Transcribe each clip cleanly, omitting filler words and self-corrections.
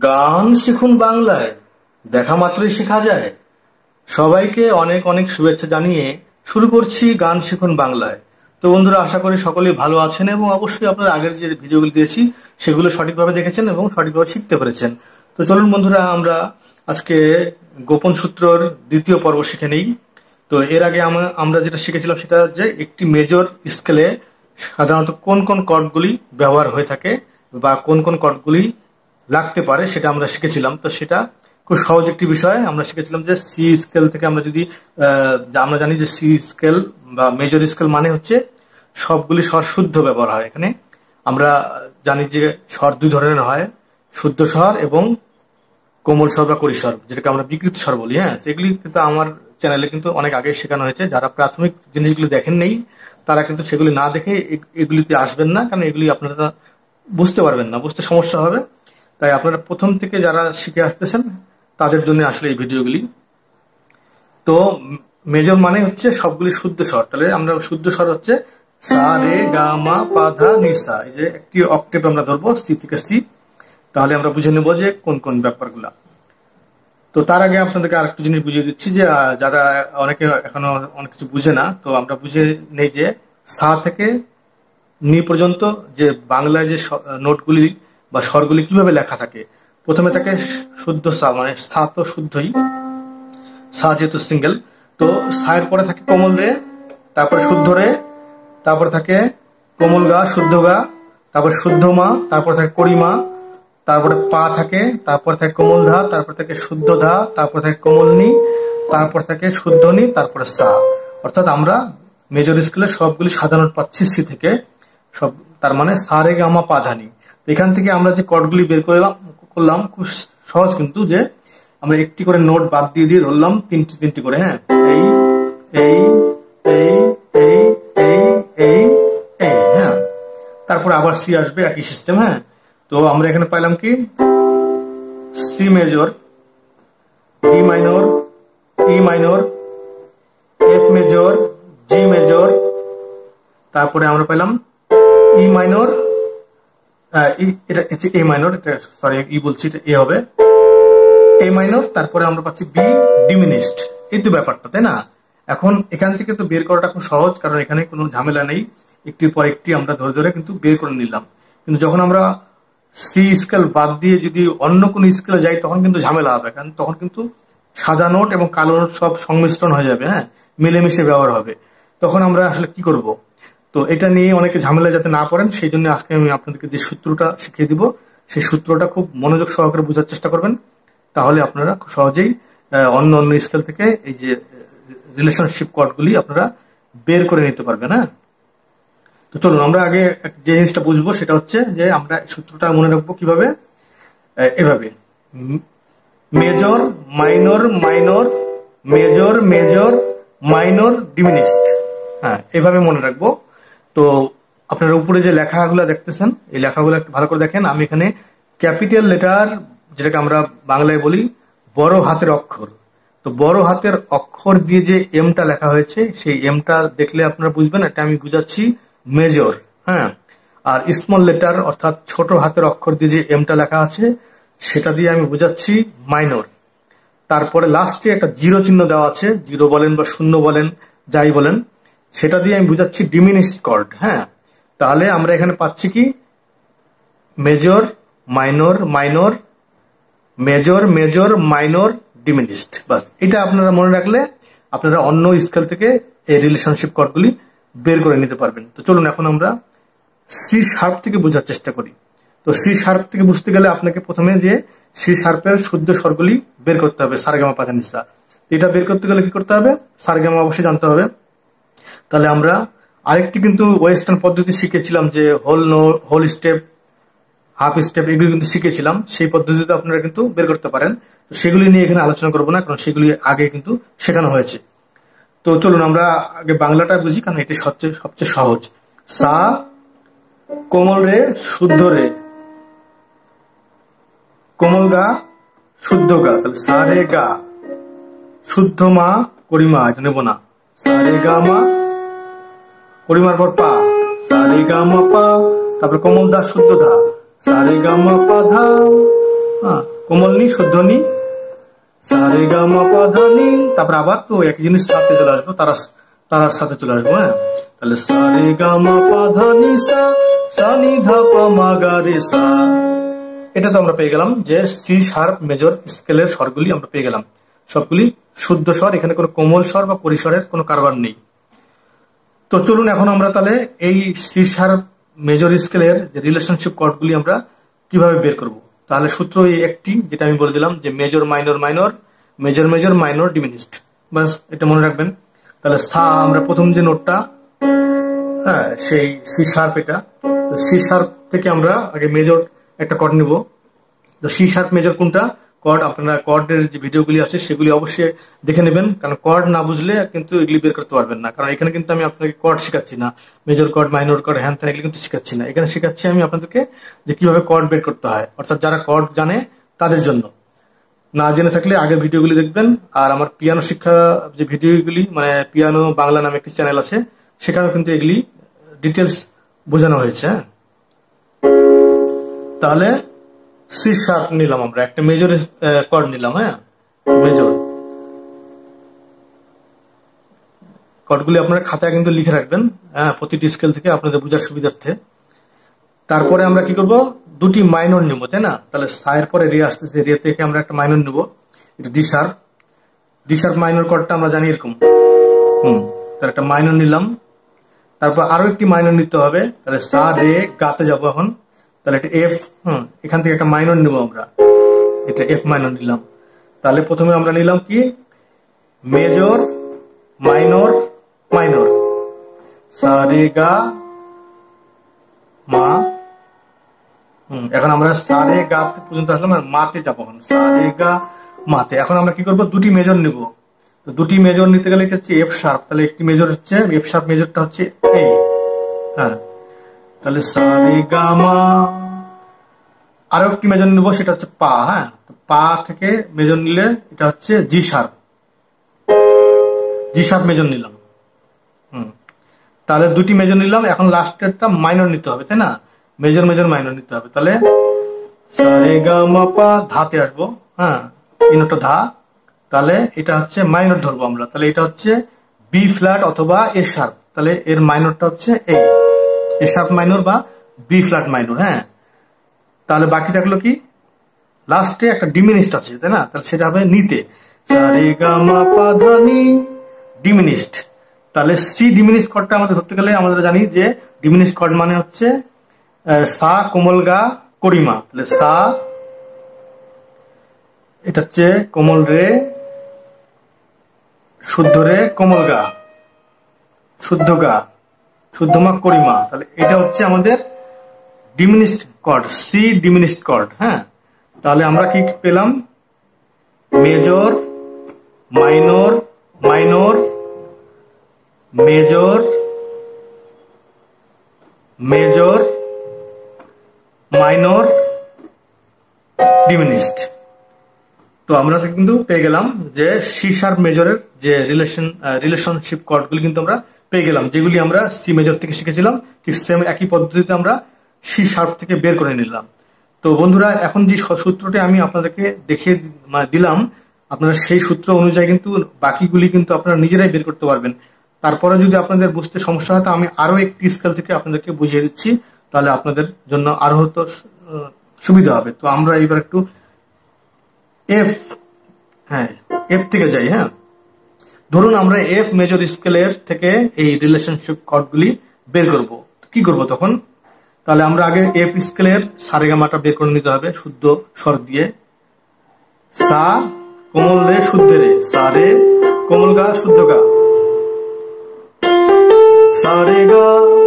গান শিখুন বাংলায়, দেখা মাত্রই শেখা যায়। সবাইকে অনেক অনেক শুভেচ্ছা জানিয়ে শুরু করছি গান শিখুন বাংলায়। তো বন্ধুরা, আশা করি সকলেই ভালো আছেন এবং অবশ্যই আপনারা আগের যে ভিডিওগুলো দিয়েছি সেগুলো সঠিকভাবে দেখেছেন এবং সঠিকভাবে শিখতে পেরেছেন। তো চলুন বন্ধুরা, আমরা আজকে গোপন সূত্রর দ্বিতীয় পর্ব শিখে নেই। তো এর আগে আমরা যেটা শিখেছিলাম সেটা যে একটি মেজর স্কেলে সাধারণত কোন কোন কর্ডগুলি ব্যবহার হয়ে থাকে বা কোন কোন কর্ডগুলি লাগতে পারে সেটা আমরা শিখেছিলাম। তো সেটা খুব সহজ একটি বিষয়। আমরা শিখেছিলাম যে সি স্কেল থেকে আমরা যদি আমরা জানি যে সি স্কেল বা মেজর স্কেল মানে হচ্ছে সবগুলি স্বর শুদ্ধ ব্যবহার হয়। এখানে আমরা জানি যে স্বর দুই ধরনের হয়, শুদ্ধ স্বর এবং কোমল স্বর বা করি স্বর, যেটাকে আমরা বিকৃত স্বর বলি। হ্যাঁ, সেগুলি কিন্তু আমার চ্যানেলে কিন্তু অনেক আগে শেখানো হয়েছে। যারা প্রাথমিক জিনিসগুলি দেখেন নেই তারা কিন্তু সেগুলি না দেখে এগুলিতে আসবেন না, কারণ এগুলি আপনারা বুঝতে পারবেন না, বুঝতে সমস্যা হবে। তাই আপনারা প্রথম থেকে যারা শিখে আসতেছেন তাদের জন্য আসলে এই ভিডিওগুলি। তো মেজর মানে হচ্ছে সবগুলি শুদ্ধ স্বর। তাহলে আমরা শুদ্ধ স্বর হচ্ছে সা রে গা মা পা ধা নি সা। এই যে একটি অক্টেভ আমরা ধরবো সি থেকে সি, তাহলে আমরা বুঝে নেবো যে কোন কোন ব্যাপারগুলা। তো তার আগে আপনাদেরকে আরেকটা জিনিস বুঝিয়ে দিচ্ছি যে যারা অনেকে এখনো অনেক কিছু বুঝে না, তো আমরা বুঝে নেই যে সা থেকে নি পর্যন্ত যে বাংলায় যে নোটগুলি বা স্বরগুলি কিভাবে লেখা থাকে। প্রথমে থাকে শুদ্ধ সা, মানে সা তো শুদ্ধই, সা যেহেতু সিঙ্গেল। তো সায়ের পরে থাকে কোমল রে, তারপরে শুদ্ধ রে, তারপরে থাকে কোমল গা, শুদ্ধ গা, তারপর শুদ্ধ মা, তারপরে থাকে করিমা, তারপরে পা থাকে, তারপর থাকে কোমল ধা, তারপর থাকে শুদ্ধ ধা, তারপর থাকে কোমল নি, তারপর থাকে শুদ্ধ নি, তারপরে সা। অর্থাৎ আমরা মেজর স্কেলের সবগুলি সাধারণ পাচ্ছি সি থেকে সব, তার মানে সা রে গা মা পা ধা নি। তো এখান থেকে আমরা যে কর্ডগুলি বের করলাম খুব সহজ, কিন্তু যে আমরা একটি করে নোট বাদ দিয়ে দিয়ে ধরলাম তিনটি তিনটি করে। হ্যাঁ, এই এই এই এই এই এই এই হ্যাঁ, তারপরে আবার সি আসবে, একই সিস্টেম। হ্যাঁ, তো আমরা এখানে পাইলাম কি C major, D minor, E minor, F major, G major, তারপরে আমরা পেলাম ই মাইনর, এটা হচ্ছে এ মাইনর, এটা সরি ই বলছি, এটা এ হবে, এ মাইনর, তারপরে আমরা পাচ্ছি বি ডিমিনিশড। এই তো ব্যাপারটা, তাই না? এখন এখান থেকে তো বের করাটা খুব সহজ, কারণ এখানে কোনো ঝামেলা নেই। একটির পর একটি আমরা ধরে ধরে কিন্তু বের করে নিলাম। কিন্তু যখন আমরা সি স্কেল বাদ দিয়ে যদি অন্য কোনো স্কেলে যাই তখন কিন্তু ঝামেলা হবে, কারণ তখন কিন্তু সাদা নোট এবং কালো নোট সব সংমিশ্রণ হয়ে যাবে। হ্যাঁ, মিলেমিশে ব্যবহার হবে। তখন আমরা আসলে কি করব? তো এটা নিয়ে অনেকে ঝামেলা যাতে না পড়েন সেই জন্য আজকে আমি আপনাদেরকে যে সূত্রটা শিখিয়ে দিব সেই সূত্রটা খুব মনোযোগ সহকারে বোঝার চেষ্টা করবেন। তাহলে আপনারা খুব সহজেই অন্য অন্য স্কেল থেকে এই যে রিলেশনশিপ কর্ডগুলি আপনারা বের করে নিতে পারবেন। হ্যাঁ, তো চলুন আমরা আগে যে জিনিসটা বুঝবো সেটা হচ্ছে যে আমরা সূত্রটা মনে রাখবো কিভাবে। এভাবে major minor minor major major minor diminished. হ্যাঁ, এভাবে মনে রাখবো। তো আপনারা উপরে যে লেখাগুলো দেখতেছেন এই লেখাগুলো একটু ভালো করে দেখেন। আমি এখানে ক্যাপিটাল লেটার, যেটাকে আমরা বাংলায় বলি বড় হাতের অক্ষর, তো বড় হাতের অক্ষর দিয়ে যে এমটা লেখা হয়েছে সেই এমটা দেখলে আপনারা বুঝবেন এটা আমি বুঝাচ্ছি মেজর। হ্যাঁ, আর স্মল লেটার অর্থাৎ ছোট হাতের অক্ষর দিয়ে যে এমটা লেখা আছে সেটা দিয়ে আমি বুঝাচ্ছি মাইনর। তারপরে লাস্টে একটা জিরো চিহ্ন দেওয়া আছে, জিরো বলেন বা শূন্য বলেন যাই বলেন, সেটা দিয়ে আমি বুঝাচ্ছি ডিমিনিশড কর্ড। হ্যাঁ, তাহলে আমরা এখানে পাচ্ছি কি major minor minor major major minor diminished. বাস, এটা আপনারা মনে রাখলে আপনারা অন্য স্কেল থেকে এই রিলেশনশিপ কর্ডগুলি বের করে নিতে পারবেন। তো চলুন এখন আমরা সি শার্প থেকে বোঝার চেষ্টা করি। তো সি শার্প থেকে বুঝতে গেলে আপনাকে প্রথমে যে সি শার্পের শুদ্ধ স্বরগুলি বের করতে হবে, সারেগামা পা ধা নি সা। এটা বের করতে গেলে কি করতে হবে? সারেগামা অবশ্যই জানতে হবে। তাহলে আমরা আরেকটি কিন্তু ওয়েস্টার্ন পদ্ধতি শিখেছিলাম যে হোল স্টেপ, হাফ স্টেপ, এগুলি কিন্তু শিখেছিলাম। সেই পদ্ধতিতে আপনারা কিন্তু বের করতে পারেন। তো সেগুলি নিয়ে এখানে আলোচনা করবো না, কারণ সেগুলি আগে কিন্তু শেখানো হয়েছে। তো চলুন আমরা আগে বাংলাটা বুঝি, কারণ এটি সবচেয়ে সহজ। সা কোমল রে, শুদ্ধ রে, কোমল গা, শুদ্ধ গা, তাহলে সা রে গা, শুদ্ধ মা, করিমা, এটা নেবো না, সা রে গা মা, করিমার পর পা, সা রে গা মা পা, তারপরে কোমল দা, শুদ্ধ ধা, সা রে গা মা পা ধা। হ্যাঁ, কোমল নি, শুদ্ধ নি, সা রে গা মা পা ধা নি, তারপর আবার তো একই জিনিস সাথে চলে আসবো, তারার সাথে চলে আসবো। হ্যাঁ, তাহলে সা রে গা মা পা ধা নি সা, সা নি ধা পা মা গা রে সা। এটা তো আমরা পেয়ে গেলাম যে সি শার্প মেজর স্কেলের স্বরগুলি আমরা পেয়ে গেলাম, সবগুলি শুদ্ধ স্বর, এখানে কোনো কোমল স্বর বা পরিসরের কোনো কারবার নেই। তো চলুন এখন আমরা তাহলে এই সি শার্প মেজর স্কেলের যে রিলেশনশিপ কর্ডগুলি আমরা কিভাবে বের করব। তাহলে সূত্র এই একটি, যেটা আমি বলে দিলাম যে major minor minor, major major minor diminished, বাস এটা মনে রাখবেন। তাহলে সা আমরা প্রথম যে নোটটা, হ্যাঁ সেই সি শার্প, এটা তো সি শার্প থেকে আমরা আগে মেজর একটা কর্ড নিব। তো সি শার্প মেজর কোনটা কর্ড, আপনারা কর্ডের যে ভিডিওগুলি আছে সেগুলি অবশ্যই দেখে নেবেন, কারণ কর্ড না বুঝলে কিন্তু এগুলি বের করতে পারবেন না। কারণ এখানে কিন্তু আমি আপনাকে কর্ড শেখাচ্ছি না, মেজর কর্ড মাইনর কর্ড হ্যান ত্যান এগুলি কিন্তু শেখাচ্ছি না, এখানে শেখাচ্ছি আমি আপনাদেরকে যে কিভাবে কর্ড বের করতে হয়, অর্থাৎ যারা কর্ড জানে তাদের জন্য। না জেনে থাকলে আগের ভিডিওগুলি দেখবেন। আর আমার পিয়ানো শিক্ষা যে ভিডিওগুলি, মানে পিয়ানো বাংলা নামে একটি চ্যানেল আছে, সেখানেও কিন্তু এগুলি ডিটেলস বোঝানো হয়েছে। তাহলে সি শার্প নিলাম আমরা, একটা মেজর কর্ড নিলাম। হ্যাঁ, মেজর কর্ডগুলি আপনারা খাতায় কিন্তু লিখে রাখবেন, হ্যাঁ প্রতিটি স্কেল থেকে আপনাদের বোঝার সুবিধার্থে। তারপরে আমরা কি করব, দুটি মাইনর নিব, তাই না? তাহলে সা এর পরে রে আসতেছে, রে থেকে আমরা একটা মাইনর নিব, এটা D sharp. D sharp minor কর্ডটা আমরা জানি এরকম, তাহলে একটা মাইনর নিলাম। তারপর আরো একটি মাইনর নিতে হবে, তাহলে সা রে গাতে যাবো এখন, তাহলে একটা এফ, এখান থেকে একটা মাইনর নিব আমরা, এটা এফ মাইনর নিলাম। তাহলে প্রথমে আমরা নিলাম কি, মেজর মাইনর মাইনর, সা রে গা মা। এখন আমরা সা রে গা পর্যন্ত আসলাম, মাতে যাবো, সা রে গা মাতে। এখন আমরা কি করবো, দুটি মেজর নিব। তো দুটি মেজর নিতে গেলে এটা হচ্ছে এফ শার্প, তাহলে একটি মেজর হচ্ছে এফ শার্প, মেজরটা হচ্ছে এই, হ্যাঁ তাহলে সা রে গা মা। আরো একটি মেজর নিব, সেটা হচ্ছে পা। হ্যাঁ, পা থেকে মেজর নিলে এটা হচ্ছে G sharp, G sharp major নিলাম। তাহলে দুটি মেজর নিলাম, এখন লাস্টেরটা মাইনর নিতে হবে, তাই না? মেজর মেজর মাইনর নিতে হবে। তাহলে সা রে গা মা পা, ধাতে আসবো, হ্যাঁ এই নোটটা ধা, তাহলে এটা হচ্ছে মাইনর ধরবো আমরা, তাহলে এটা হচ্ছে বি ফ্ল্যাট অথবা এ শার্প, তাহলে এর মাইনরটা হচ্ছে এই এ শার্প মাইনর বা বি ফ্ল্যাট মাইনর। হ্যাঁ, তাহলে বাকি থাকলো কি, লাস্টে একটা ডিমিনিস্ট আছে, তাই না? তাহলে সেটা হবে নিতে, সা রে গা মা পা ধা নি, ডিমিনিস্ট। তাহলে সি ডিমিনিস্ট কর্ডটা আমাদের ধরতে গেলে আমাদের জানি যে ডিমিনিস্ট কর্ড মানে হচ্ছে সা কোমল গা করিমা, তাহলে সা এটা হচ্ছে কোমল রে, শুদ্ধ রে, কোমল গা, শুদ্ধ গা, শুদ্ধ মা করিমা, তাহলে এটা হচ্ছে আমাদের diminished chord, C diminished chord. হ্যাঁ, তাহলে আমরা কি পেলাম, major minor minor, major major minor diminished. তো আমরা কিন্তু পেয়ে গেলাম যে সি শার্প মেজরের যে রিলেশনশিপ কর্ডগুলি কিন্তু আমরা পেয়ে গেলাম, যেগুলি আমরা সি মেজর থেকে শিখেছিলাম, ঠিক সেম একই পদ্ধতিতে আমরা সি শার্প থেকে বের করে নিলাম। তো বন্ধুরা, এখন যে সূত্রটি আমি আপনাদেরকে দেখিয়ে দিলাম, আপনারা সেই সূত্র অনুযায়ী কিন্তু বাকিগুলি কিন্তু আপনারা নিজেরাই বের করতে পারবেন। তারপরে যদি আপনাদের বুঝতে সমস্যা হয়, তো আমি আরো একটি স্কেল থেকে আপনাদেরকে বুঝিয়ে দিচ্ছি, তাহলে আপনাদের জন্য আরো হয়তো সুবিধা হবে। তো আমরা এবার একটু এফ, হ্যাঁ এফ থেকে যাই। হ্যাঁ, ধরুন আমরা এফ মেজর স্কেলের থেকে এই রিলেশনশিপ কর্ডগুলি বের করব, কি করব তখন? তাহলে আমরা আগে এফ স্কেলের সা রে গা মাটা বের করে নিতে হবে শুদ্ধ স্বর দিয়ে, সা কোমল রে শুদ্ধ রে, সা রে কোমল গা শুদ্ধ গা, সা রে গা,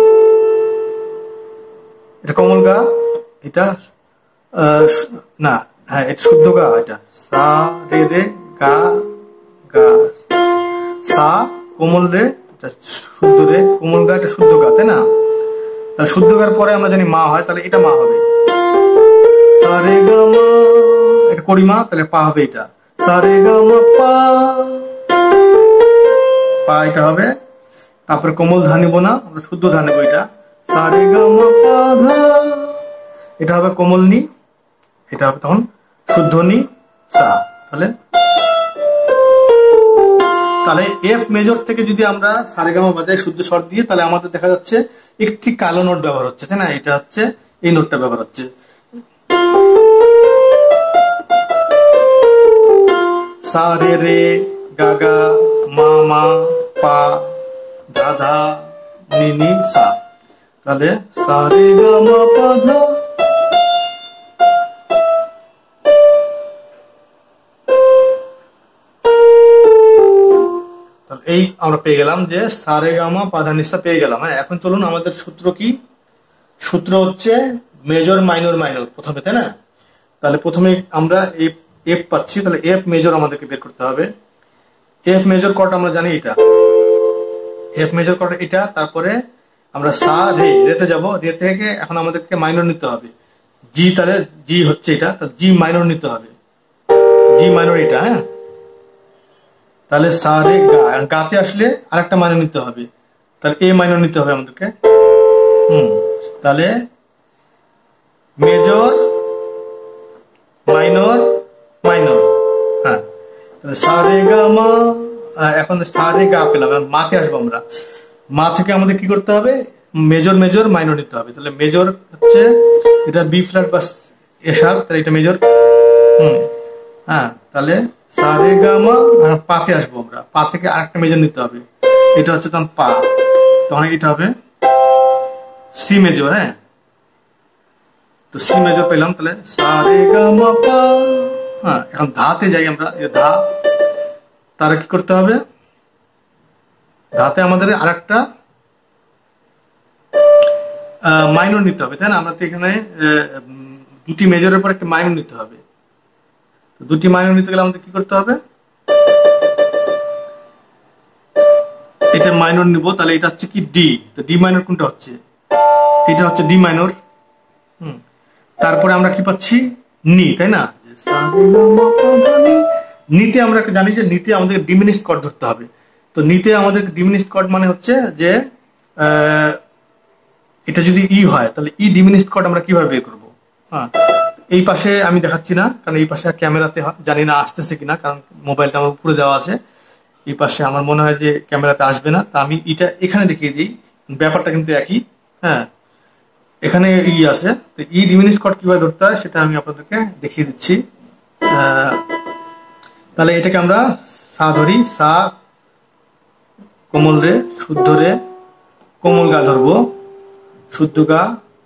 এটা কোমল গা, এটা না, হ্যাঁ এটা শুদ্ধ গা, এটা সা রে রে গা গা, সা কোমল রে, এটা শুদ্ধ রে, কোমল গা, এটা শুদ্ধ গা, তাই না? তাহলে শুদ্ধ গার পরে আমরা জানি মা হয়, তাহলে এটা মা হবে, সা রে গা মা, এটা করিমা, তাহলে পা হবে এটা, সা রে গা মা পা, পা এটা হবে। তারপরে কোমল ধা নিব না, আমরা শুদ্ধ ধা নেবো, এটা সা রে গা মা পা ধা, এটা হবে কোমল নি, এটা হবে তখন শুদ্ধনি সা। তাহলে তাহলে এফ মেজর থেকে যদি আমরা সারেগামা বাজাই শুদ্ধ স্বর দিয়ে, তাহলে আমাদের দেখা যাচ্ছে একটি কালো নোট ব্যবহার হচ্ছে, তাই না? এটা হচ্ছে এই নোটটা ব্যবহার হচ্ছে। সা রে রে গা গা মা মা পা ধা ধা নি নি সা। তাহলে সা রে গা মা পা ধা। এই আমরা পেয়ে গেলাম যে সা রে গা মা পা ধা নি সা পেয়ে গেলাম। হ্যাঁ, এখন চলুন আমাদের সূত্র কি? সূত্র হচ্ছে মেজর মাইনর মাইনর প্রথমে, তাই না? তাহলে প্রথমে আমরা এফ পাচ্ছি, তাহলে এফ মেজর আমাদেরকে বের করতে হবে। এফ মেজর কট আমরা জানি এটা, এফ মেজর কট এটা। তারপরে আমরা সা রে রেতে যাব, রে থেকে এখন আমাদেরকে মাইনর নিতে হবে জি। তাহলে জি হচ্ছে এটা, তাহলে জি মাইনর নিতে হবে, জি মাইনর এটা। হ্যাঁ, তাহলে সা রে গা, গাতে আসলে আরেকটা মাইনর নিতে হবে, তাহলে এ মাইনর নিতে হবে আমাদেরকে। তাহলে মেজর মাইনর মাইনর। হ্যাঁ, তাহলে সা রে গা মা। এখন সা রে গা পেলাম, মাতে আসবো আমরা। মা থেকে আমাদের কি করতে হবে? মেজর মেজর মাইনর নিতে হবে। তাহলে মেজর হচ্ছে এটা বি ফ্ল্যাট বা এ শার্প, তাহলে এটা মেজর। হ্যাঁ, তাহলে সা রে গা মা, পাতে আসবো আমরা। পা থেকে আরেকটা মেজর নিতে হবে, এটা হচ্ছে তখন পা, তখন এটা হবে সি মেজর। হ্যাঁ, তো সি মেজর পেলাম, তাহলে সা রে গা মা পা। হ্যাঁ, এখন ধাতে যাই আমরা, ধা। তারা কি করতে হবে? ধাতে আমাদের আরেকটা মাইনর নিতে হবে, তাই না? আমরা তো এখানে দুটি মেজরের পর একটা মাইনর নিতে হবে। দুটি মাইনর নিতে গেলে আমাদের কি করতে হবে? এটা মাইনর নিব, তাহলে এটা হচ্ছে কি ডি। তো ডি মাইনর কোনটা হচ্ছে? এটা হচ্ছে ডি মাইনর। তারপরে আমরা কি পাচ্ছি? নি, তাই না? নিতে আমরা জানি যে নিতে আমাদের ডিমিনিশড কর্ড ধরতে হবে। তো নিতে আমাদের ডিমিনিশড কর্ড মানে হচ্ছে যে এটা যদি ই হয়, তাহলে ই ডিমিনিশড কর্ড আমরা কিভাবে বের করবো? হ্যাঁ, এই পাশে আমি দেখাচ্ছি না, কারণ এই পাশে ক্যামেরাতে জানি না আসতেছে কিনা, কারণ মোবাইলটা আমার উপরে দেওয়া আছে। এই পাশে আমার মনে হয় যে ক্যামেরাতে আসবে না, তা আমি এটা এখানে দেখিয়ে দিই। ব্যাপারটা কিন্তু একই। হ্যাঁ, এখানে ই আছে, তো ই ডিমিনিশড কর্ড কিভাবে ধরতে হয় সেটা আমি আপনাদেরকে দেখিয়ে দিচ্ছি। তাহলে এটাকে আমরা সা ধরি, সা কোমল রে, শুদ্ধ রে, কোমল গা ধরবো, শুদ্ধ গা,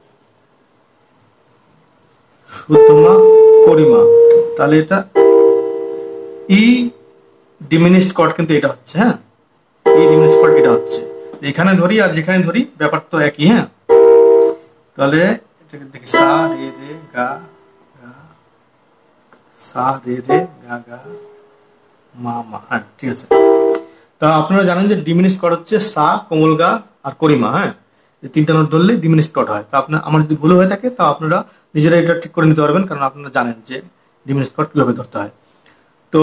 শুদ্ধ মা, করিমা। তাহলে এটা ই ডিমিনিশড কর্ড কিন্তু এটা হচ্ছে। হ্যাঁ, ই ডিমিনিশড কর্ড এটা হচ্ছে। এখানে ধরি আর যেখানে ধরি ব্যাপার তো একই। হ্যাঁ, তাহলে এটাকে দেখি সা রে রে গা গা, সা রে রে গা গা মা মা। হ্যাঁ, ঠিক আছে। তা আপনারা জানেন যে ডিমিনিশড কর্ড হচ্ছে সা, কোমল গা আর করিমা। হ্যাঁ, এই তিনটা নোট ধরলে ডিমিনিশড কর্ড হয়। তো আমার যদি ভুল হয়ে থাকে তা আপনারা নিজেরা এটা ঠিক করে নিতে পারবেন, কারণ আপনারা জানেন যে ডিমিনিশড কর্ড কিভাবে ধরতে হয়। তো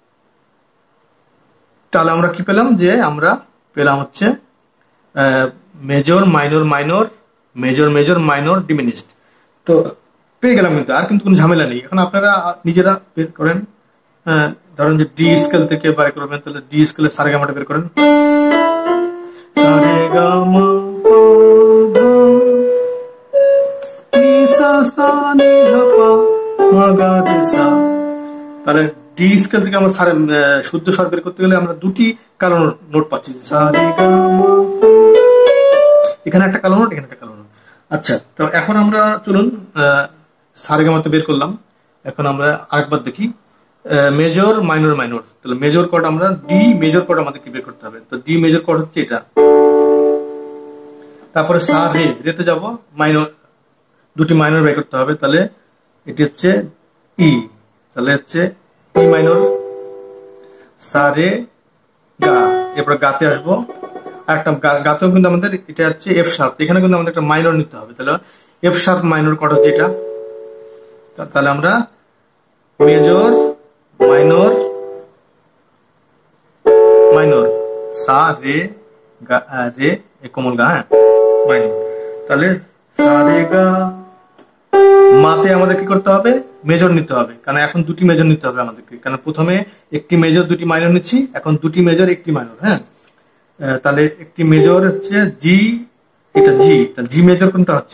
তাহলে আমরা কি পেলাম? যে আমরা পেলাম হচ্ছে major minor minor, major major minor diminished. তো পেয়ে গেলাম, কিন্তু আর কিন্তু কোনো ঝামেলা নেই। এখন আপনারা নিজেরা বের করেন। ধরেন যে ডি স্কেল থেকে বের করবেন, তাহলে ডি স্কেলের সারেগামাটা বের করেন। সারেগামা পা নি সা সা নি ধা পা মা গা রে সা। তাহলে ডি স্কেল থেকে আমরা শুদ্ধ স্বর বের করতে গেলে আমরা দুটি কালো নোট পাচ্ছি, সারেগামা। এখানে একটা কালো নোট, এখানে একটা কালো নোট। আচ্ছা, তো এখন আমরা চলুন সারেগামাতে বের করলাম। এখন আমরা আরেকবার দেখি মেজর মাইনর মাইনর। তাহলে মেজর কর্ড আমরা ডি মেজর কর্ড আমাদেরকে বের করতে হবে। তো ডি মেজর কর্ড হচ্ছে এটা। তারপরে সা রে, রেতে যাব, মাইনর দুটি মাইনর বের করতে হবে। তাহলে এটি হচ্ছে ই, তাহলে হচ্ছে ই মাইনর, সা রে গা। এরপর গাতে আসবো, একটা গাতেও কিন্তু আমাদের এটা হচ্ছে এফ শার্প। এখানে কিন্তু আমাদের একটা মাইনর নিতে হবে। তাহলে এফ শার্প মাইনর কর্ড হচ্ছে এটা। তাহলে আমরা মেজর মাইনর মাইনর, সা রে গা রে কোমল গা। হ্যাঁ, মাইনর। তাহলে সা রে গা। মাতে আমাদের কি করতে হবে? মেজর নিতে হবে, কারণ এখন দুটি মেজর নিতে হবে আমাদেরকে, কারণ প্রথমে একটি মেজর দুটি মাইনর নিচ্ছি, এখন দুটি মেজর একটি মাইনর। হ্যাঁ, তাহলে একটি মেজর হচ্ছে জি, এটা জি মেজর কোনটা হচ্ছে,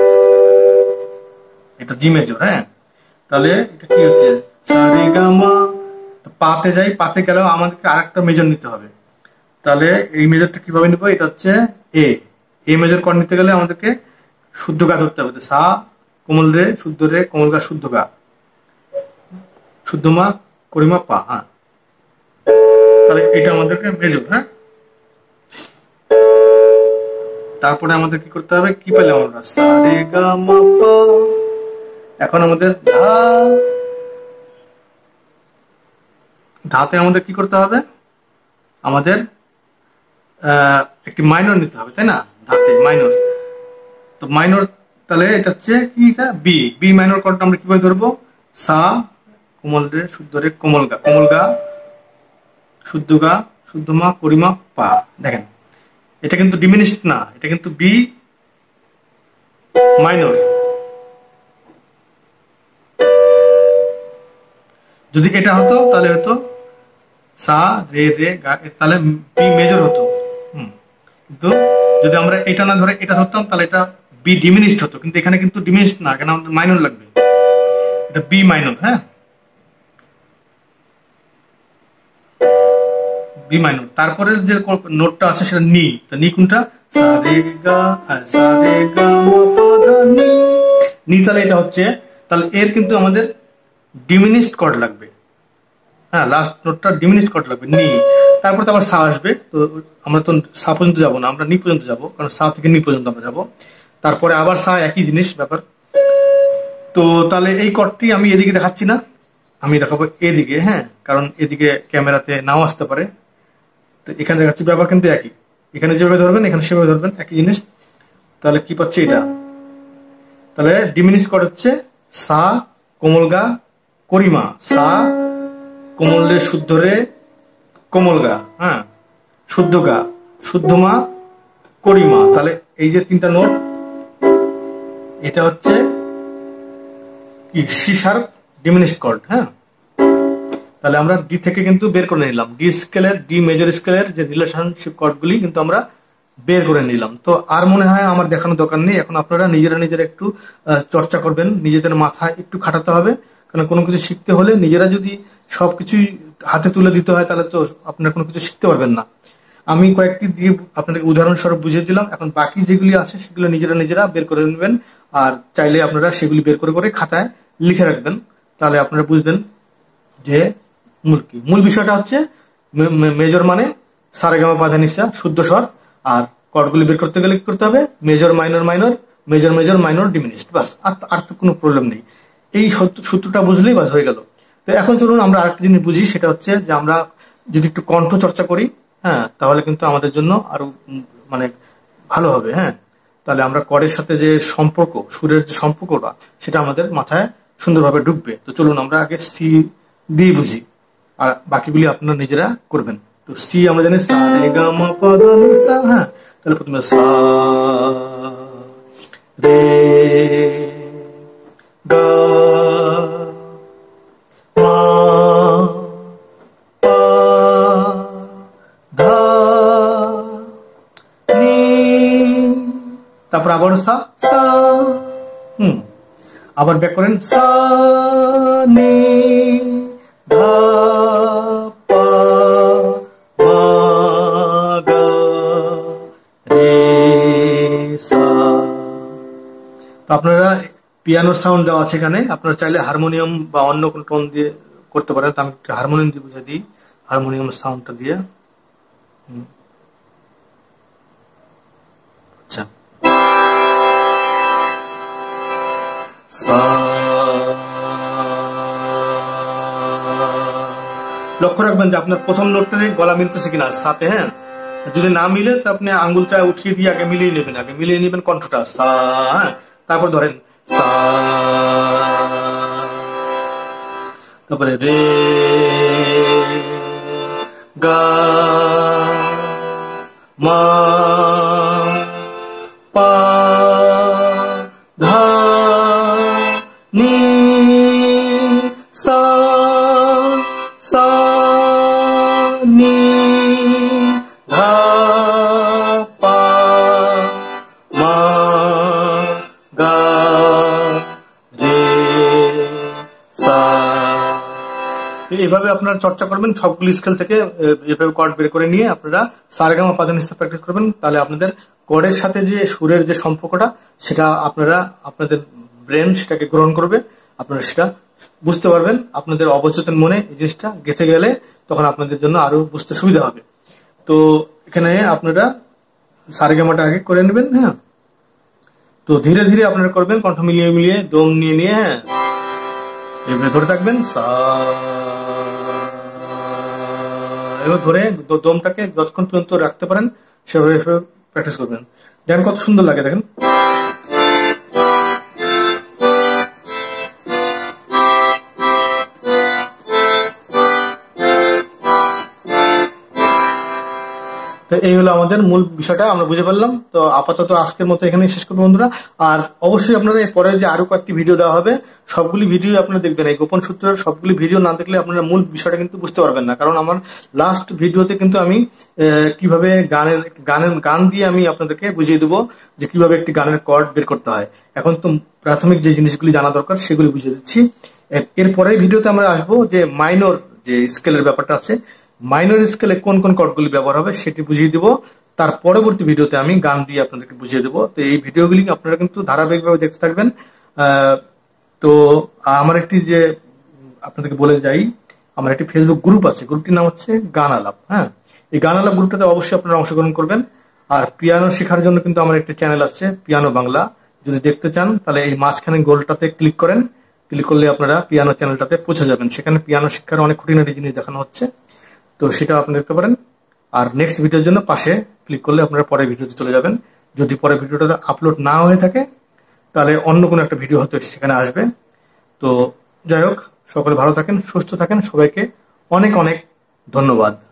এটা জি মেজর। হ্যাঁ, তাহলে এটা কি হচ্ছে সা রে গা মা, পাতে যাই, পাতে গেলেও আমাদেরকে আরেকটা মেজর নিতে হবে। তাহলে এই মেজরটা কিভাবে নিব, এটা হচ্ছে এ মেজর কর নিতে গেলে আমাদেরকে শুদ্ধ গা ধরতে হবে, সা কোমল রে শুদ্ধ রে কোমল গা শুদ্ধ গা শুদ্ধ মা করিমা পা। হ্যাঁ, তাহলে এটা আমাদেরকে মেজর। হ্যাঁ, তারপরে আমাদের কি করতে হবে, কি পেলাম আমরা, সা রে গা মা পা। এখন আমাদের ধাতে আমাদের কি করতে হবে, আমাদের একটি মাইনর নিতে হবে, তাই না, ধাতে মাইনর। তো মাইনর, তাহলে এটা হচ্ছে কি, এটা বি মাইনর কর্ডটা আমরা কিভাবে ধরবো, সা কোমল রে শুদ্ধ রে কোমল গা শুদ্ধ মা করিমা পা। দেখেন এটা কিন্তু ডিমিনিশড না, এটা কিন্তু বি মাইনর। যদি এটা হতো তাহলে হতো সা রে গা, তাহলে বি মেজর হতো। কিন্তু যদি আমরা এটা না ধরে এটা ধরতাম তাহলে এটা বি ডিমিনিশড হতো, কিন্তু এখানে কিন্তু ডিমিনিশড না, এখানে আমাদের মাইনর লাগবে, এটা বি মাইনর। হ্যাঁ, বি মাইনর। তারপরে যে নোটটা আছে সেটা নি, তো নি কোনটা, সা রে গা মা পা ধা নি, তাহলে এটা হচ্ছে, তাহলে এর কিন্তু আমাদের ডিমিনিশড কর্ড লাগবে। হ্যাঁ, লাস্ট নোটটা ডিমিনিশড কর্ড লাগবে নি। তারপর তো আবার সা আসবে, তো আমরা তো সা পর্যন্ত যাবো না, আমরা নি পর্যন্ত যাবো, কারণ সা থেকে নি পর্যন্ত আমরা যাবো। তারপরে আবার সা, একই জিনিস ব্যাপার। তো তাহলে এই কর্ডটি আমি এদিকে দেখাচ্ছি না, আমি দেখাবো এদিকে। হ্যাঁ, কারণ এদিকে ক্যামেরাতে নাও আসতে পারে, তো এখানে দেখাচ্ছি, ব্যাপার কিন্তু একই, এখানে যেভাবে ধরবেন এখানে সেভাবে ধরবেন, একই জিনিস। তাহলে কি পাচ্ছি এটা, তাহলে ডিমিনিশড কর্ড হচ্ছে সা কোমল গা করিমা, সা কোমল রে শুদ্ধ রে কোমল গা, হ্যাঁ শুদ্ধ গা শুদ্ধ মা করিমা। তাহলে এই যে তিনটা নোট, এটা হচ্ছে কি, সি শার্প ডিমিনিশড কর্ড। হ্যাঁ, তাহলে আমরা ডি থেকে কিন্তু বের করে নিলাম, ডি স্কেলের, ডি মেজর স্কেলের যে রিলেশনশিপ কর্ডগুলি কিন্তু আমরা বের করে নিলাম। তো আর মনে হয় আমার দেখানোর দরকার নেই, এখন আপনারা নিজেরা একটু চর্চা করবেন, নিজেদের মাথায় একটু খাটাতে হবে, কারণ কোনো কিছু শিখতে হলে নিজেরা যদি সবকিছুই হাতে তুলে দিতে হয় তাহলে তো আপনারা কোনো কিছু শিখতে পারবেন না। আমি কয়েকটি দিয়ে আপনাদেরকে উদাহরণস্বরূপ বুঝিয়ে দিলাম, এখন বাকি যেগুলি আছে সেগুলো নিজেরা বের করে নেবেন, আর চাইলে আপনারা সেগুলি বের করে খাতায় লিখে রাখবেন, তাহলে আপনারা বুঝবেন যে মূল বিষয়টা হচ্ছে মেজর মানে সা রে গা মা পা ধা নি সা শুদ্ধ স্বর, আর কর্ডগুলি বের করতে গেলে কি করতে হবে, major minor major minor diminished, বাস। আর তো কোনো প্রবলেম নেই, এই সূত্রটা বুঝলেই বাস হয়ে গেল। তো এখন চলুন আমরা আরেকটা জিনিস বুঝি, সেটা হচ্ছে যে আমরা যদি একটু কণ্ঠ চর্চা করি, হ্যাঁ, তাহলে কিন্তু আমাদের জন্য আরো মানে ভালো হবে। হ্যাঁ, তাহলে আমরা কর্ডের সাথে যে সম্পর্ক, সুরের যে সম্পর্কটা, সেটা আমাদের মাথায় সুন্দরভাবে ঢুকবে। তো চলুন আমরা আগে সি দিয়ে বুঝি, আর বাকিগুলি আপনারা নিজেরা করবেন। তো সি আমরা জানি সা রে গা মা পা ধা নি সা। হ্যাঁ, তাহলে প্রথমে সা রে গা মা পা ধা নি, তারপর আবার সা সা, আবার ব্যাক করেন সা নি ধা পা মা গা রে সা। তো আপনারা পিয়ানোর সাউন্ড দেওয়া আছে এখানে, আপনারা চাইলে হারমোনিয়াম বা অন্য কোনো টোন দিয়ে করতে পারেন। তো আমি একটা হারমোনিয়াম দিয়ে বুঝে দিই, হারমোনিয়াম সাউন্ডটা দিয়ে। আচ্ছা, লক্ষ্য রাখবেন যে আপনার প্রথম নোটটাতে গলা মিলতেছে কিনা সাথে। হ্যাঁ, যদি না মিলে তো আপনি আঙ্গুলটা উঠিয়ে দিয়ে আগে মিলিয়ে নেবেন কণ্ঠটা, সা। হ্যাঁ, তারপর ধরেন সা, তারপরে রে গা মা পা ধা নি সা নি ধা পা মা গা রে সা। তো এইভাবে আপনারা চর্চা করবেন সবগুলি স্কেল থেকে, এভাবে কর্ড বের করে নিয়ে আপনারা সারেগামা পা ধা নি সা প্র্যাকটিস করবেন। তাহলে আপনাদের কর্ডের সাথে যে সুরের যে সম্পর্কটা সেটা আপনারা আপনাদের ব্রেন সেটাকে গ্রহণ করবে, আপনারা সেটা বুঝতে পারবেন। আপনাদের অবচেতন মনে এই জিনিসটা গেঁথে গেলে তখন আপনাদের জন্য আরো বুঝতে সুবিধা হবে। তো এখানে আপনারা সারেগামাটা আগে করে নেবেন। হ্যাঁ, তো ধীরে ধীরে আপনারা করবেন, কণ্ঠ মিলিয়ে মিলিয়ে দম নিয়ে নিয়ে। হ্যাঁ, এভাবে ধরে থাকবেন সা, এবার ধরে দমটাকে যতক্ষণ পর্যন্ত রাখতে পারেন সেভাবে প্র্যাকটিস করবেন। দেখেন কত সুন্দর লাগে, দেখেন। তো এই হলো আমাদের মূল বিষয়টা, আমরা বুঝে পারলাম। তো আপাতত আজকের মতো এখানে শেষ করবো বন্ধুরা। আর অবশ্যই আপনারা এর পরে যে আরো কয়েকটি ভিডিও দেওয়া হবে, সবগুলি ভিডিও আপনারা দেখবেন। এই গোপন সূত্রের সবগুলি ভিডিও না দেখলে আপনারা মূল বিষয়টা কিন্তু বুঝতে পারবেন না। কারণ আমার লাস্ট ভিডিওতে কিন্তু আমি কিভাবে গান দিয়ে আমি আপনাদেরকে বুঝিয়ে দেবো যে কিভাবে একটি গানের কর্ড বের করতে হয়। এখন তো প্রাথমিক যে জিনিসগুলি জানা দরকার সেগুলি বুঝিয়ে দিচ্ছি। এরপরের ভিডিওতে আমরা আসবো যে মাইনর যে স্কেলের ব্যাপারটা আছে, মাইনর স্কেলে কোন কোন কর্ডগুলি ব্যবহার হবে সেটি বুঝিয়ে দিব। তার পরবর্তী ভিডিওতে আমি গান দিয়ে আপনাদেরকে বুঝিয়ে দেবো। তো এই ভিডিওগুলি আপনারা কিন্তু ধারাবাহিকভাবে দেখতে থাকবেন। তো আমার একটি যে আপনাদেরকে বলে যাই, আমার একটি ফেসবুক গ্রুপ আছে, গ্রুপটির নাম হচ্ছে গান আলাপ। হ্যাঁ, এই গান আলাপ গ্রুপটাতে অবশ্যই আপনারা অংশগ্রহণ করবেন। আর পিয়ানো শেখার জন্য কিন্তু আমার একটি চ্যানেল আছে, পিয়ানো বাংলা। যদি দেখতে চান তাহলে এই মাঝখানে গোলটাতে ক্লিক করেন, ক্লিক করলে আপনারা পিয়ানো চ্যানেলটাতে পৌঁছে যাবেন। সেখানে পিয়ানো শিক্ষার অনেক খুঁটিনাটি জিনিস দেখানো হচ্ছে, তো সেটা আপনি দেখতে পারেন। আর নেক্সট ভিডিওর জন্য পাশে ক্লিক করলে আপনারা পরের ভিডিওতে চলে যাবেন। যদি পরের ভিডিওটা আপলোড না হয়ে থাকে তাহলে অন্য কোনো একটা ভিডিও হয়তো সেখানে আসবে। তো যাই হোক, সকলে ভালো থাকেন, সুস্থ থাকেন, সবাইকে অনেক অনেক ধন্যবাদ।